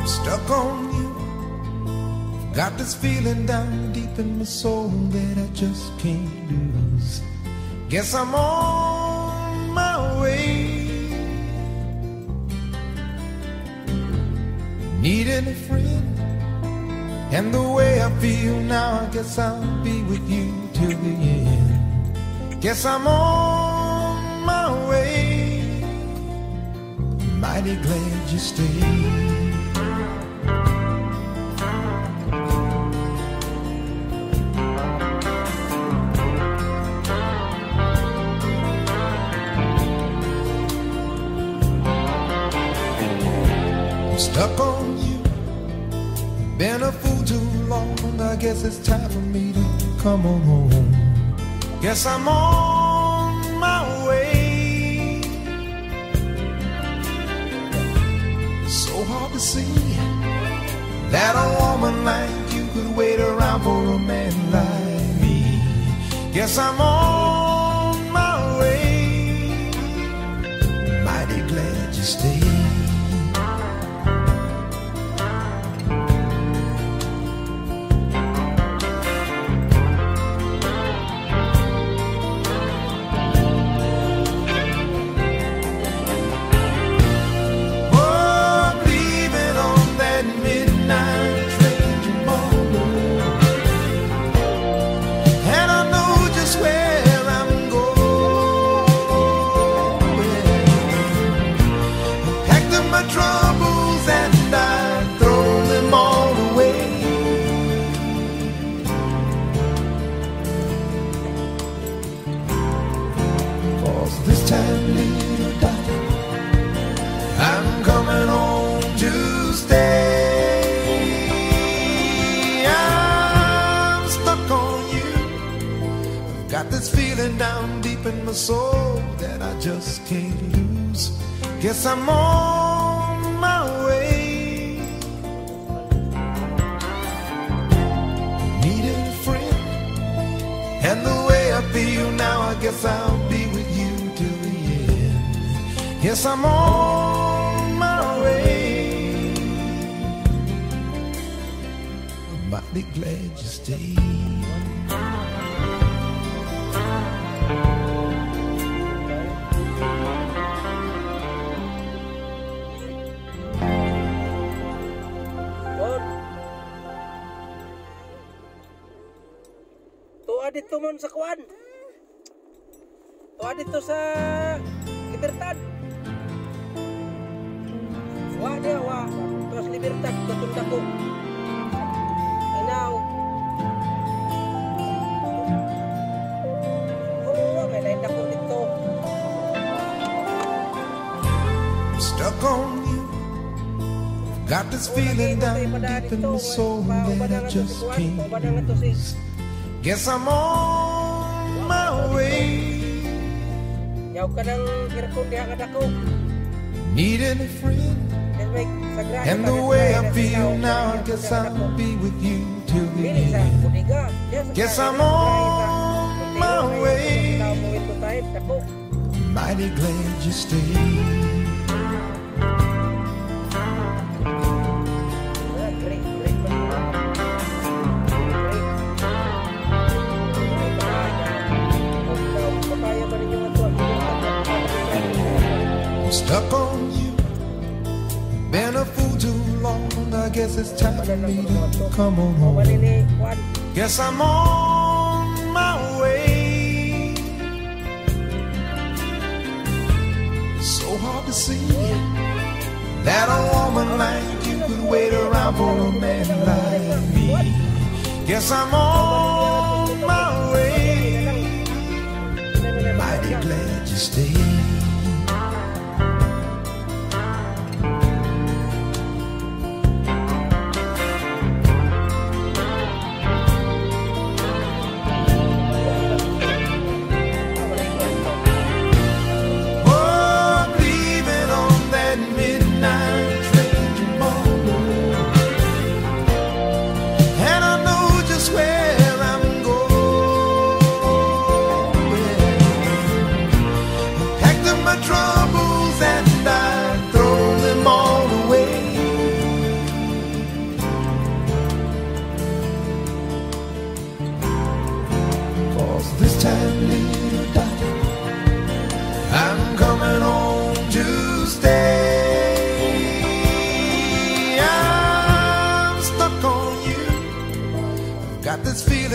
stuck on you. Got this feeling down deep in my soul that I just can't lose. Guess I'm on my way. Needing a friend, and the way I feel now, I guess I'll be with you till the end. Guess I'm on my way. Mighty glad you stayed. Stuck on you, been a fool too long. I guess it's time for me to come on home. Guess I'm on my way. So hard to see that a woman like you could wait around for a man like me. Guess I'm on my way. Mighty glad you stayed. This time, little darling, I'm coming home to stay. I'm stuck on you. I've got this feeling down deep in my soul that I just can't lose. Guess I'm on my way. Needing a friend, and the way I feel now, I guess I'll be with you. Yes, I'm on my way. I'm mighty glad you stayed. Tuwa dito man sa kuwan. Tuwa dito sa Libertad. Wa dia wa terus Libertad tutunda ko. And now may lain ako dito. I'm stuck on you. Got this feeling down deep in my soul that I just can't lose. Guess I'm on my way. Yaw ka ng kirkon diha ka dako. Needing a friend, and the way I feel now, I guess I'll be with you till the end. Guess I'm on my way. Mighty glad you stayed. I'm stuck on you, been a fool too long. I guess it's time for me to come on home. Guess I'm on my way. So hard to see that a woman like you could wait around for a man like me. Guess I'm on my way. Mighty glad you stayed.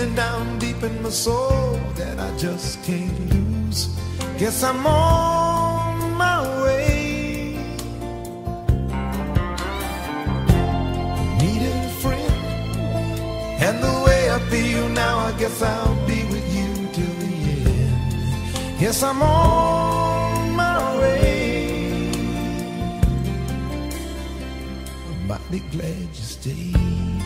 feeling down deep in my soul that I just can't lose. Guess I'm on my way. Needed a friend, and the way I feel now, I guess I'll be with you till the end. Yes, I'm on my way. I'm mighty glad you stayed.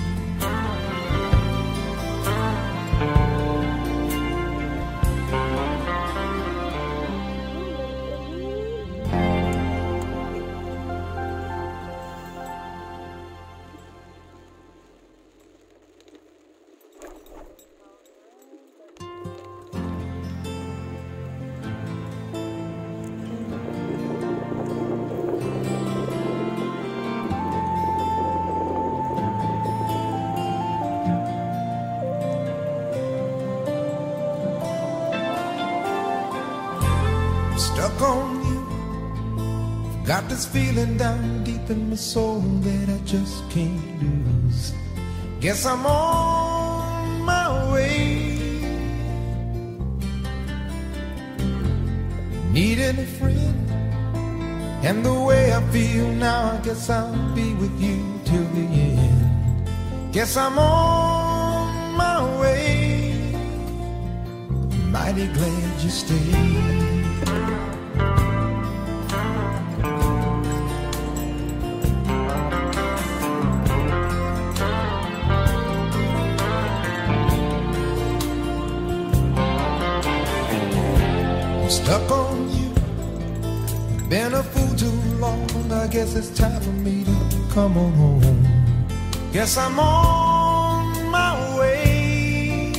Stuck on you, got this feeling down deep in my soul that I just can't lose. Guess I'm on my way. Needing a friend, and the way I feel now, I guess I'll be with you till the end. Guess I'm on my way. Mighty glad you stayed. Stuck on you, been a fool too long. I guess it's time for me to come on home. Guess I'm on my way.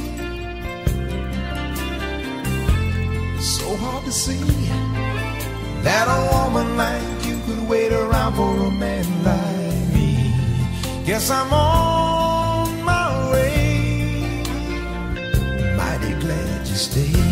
So hard to see that a woman like you could wait around for a man like me. Guess I'm on my way. Mighty glad you stayed.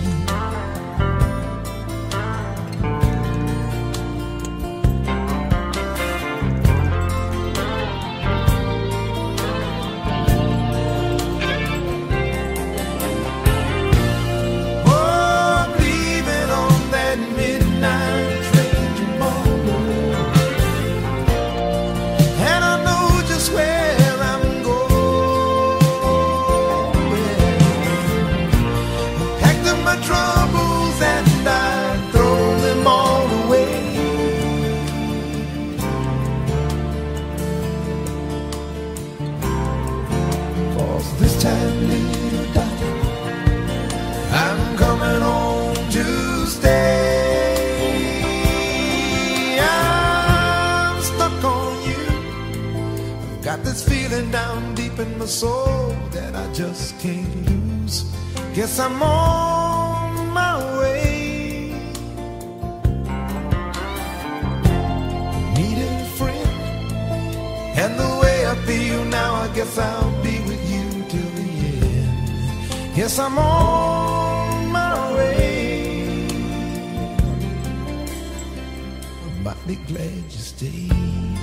This time, little darling, I'm coming home to stay. I'm stuck on you. I've got this feeling down deep in my soul that I just can't lose. Guess I'm on my way. Needed a friend, and the way I feel now, I guess I'll be with you till the end. Yes, I'm on my way. I'm mighty glad you stayed.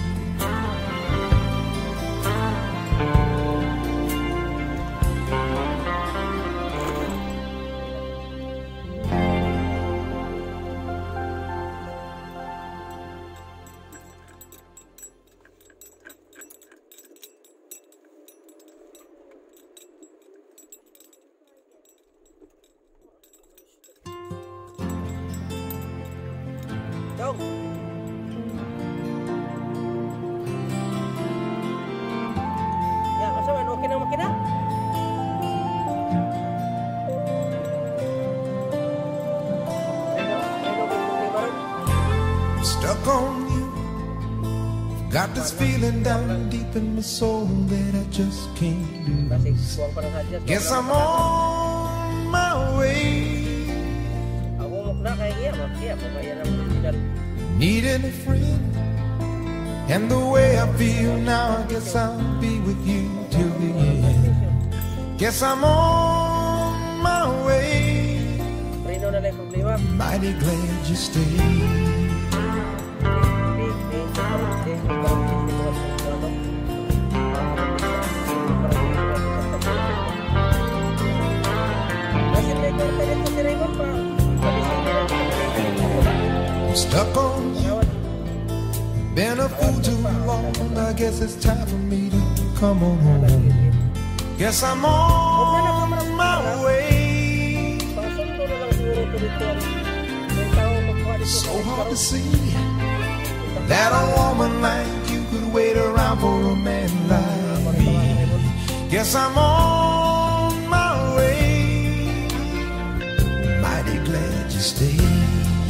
Dong. Ya, masa man, okay na makina? Stuck on you, got this feeling down deep in my soul that I just can't lose. Guess I'm on my way. Needing a friend, and the way I feel now, I guess I'll be with you till the end. Guess I'm on my way. Mighty glad you stayed. I'm stuck on you. Been a fool too long. I guess it's time for me to come on home. Guess I'm on my way. So hard to see that a woman like you could wait around for a man like me. Guess I'm on my way. Mighty glad you stayed.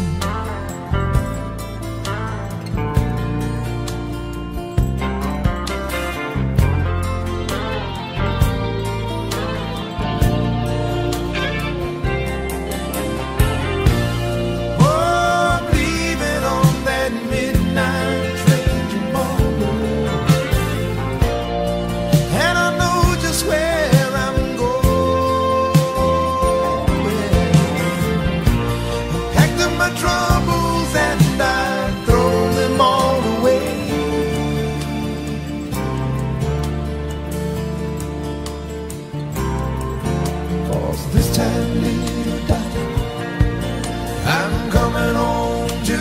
This time, little darling, I'm coming home to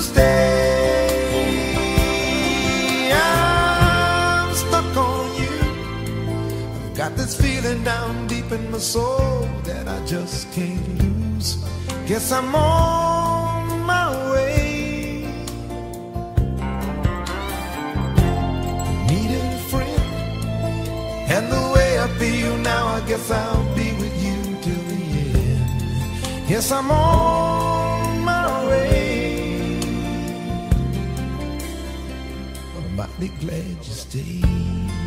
stay. I'm stuck on you. I've got this feeling down deep in my soul that I just can't lose. Guess I'm on my way. Needed a friend, and the way I feel now, I guess I'll be with you. Yes, I'm on my way. I'm mighty glad you stayed.